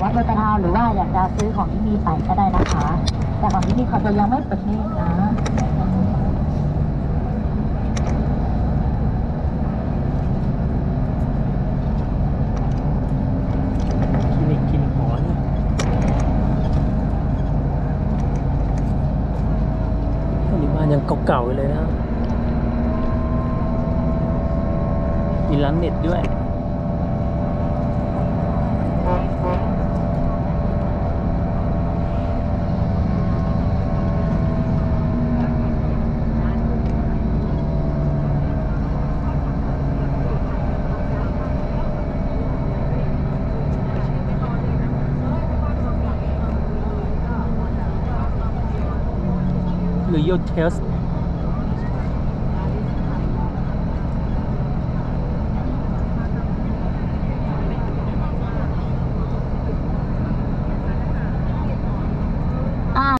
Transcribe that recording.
รับประทานหรือว่าอยากจะซื้อของที่มีไปก็ได้นะคะแต่ของที่นี่เขาจะยังไม่เปิดนี่นะคลินิกหมอเนี่ยนี่บ้านยังเก่าๆเลยนะมีร้านเน็ตด้วยหรือโยเทส